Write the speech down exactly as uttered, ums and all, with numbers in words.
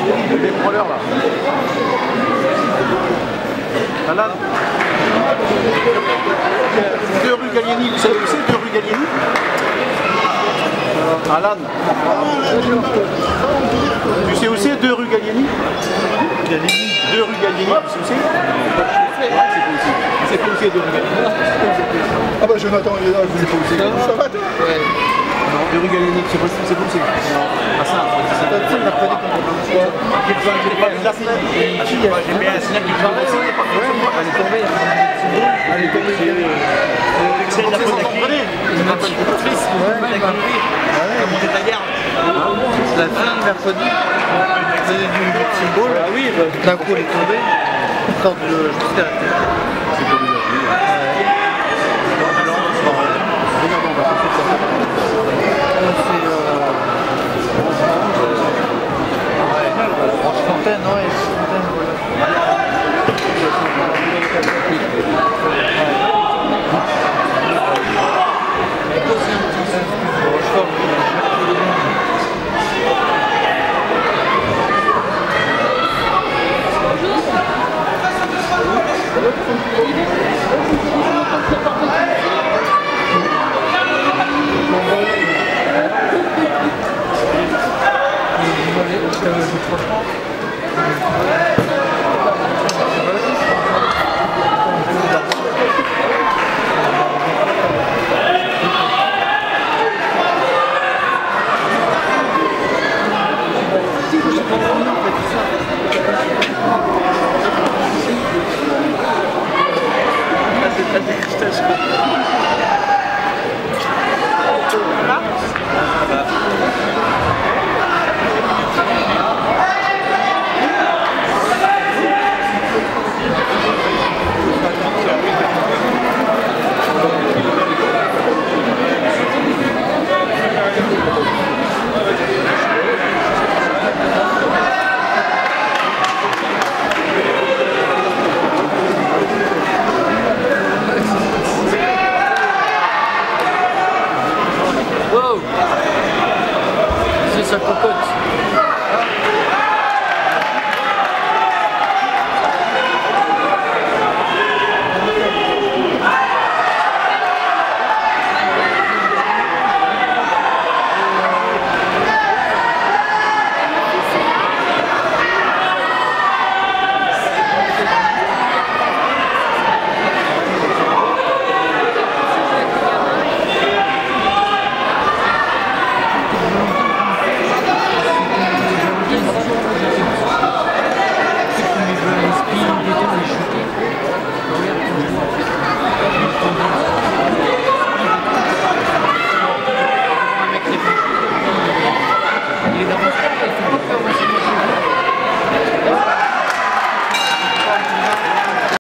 Le décrolleur là. Alan. deux rue Gallieni, vous savez où c'est deux rue Gallieni? Alan. Tu sais où c'est deux rue Gallieni? deux rue Gallieni, tu sais où c'est? C'est pas où c'est deux rue Gallieni. Ah bah Jonathan, il est là, je vous dis pas où c'est. Ça va toi? Ouais. Non, deux rue Gallieni, c'est pas c'est où c'est? Ah ça, c'est pas ça, mercredi qu'on va voir. J'ai pas vu la fenêtre. J'ai mis un snap qui travaille. Elle est tombée. Elle est tombée. C'est la faute à qui? C'est ma motrice. Elle a monté ta garde. La fille mercredi. C'est du symbole. Ah oui, d'un coup elle est tombée. Une sorte de. Je sais pas. C'est comme une vie. Fontaine, ouais.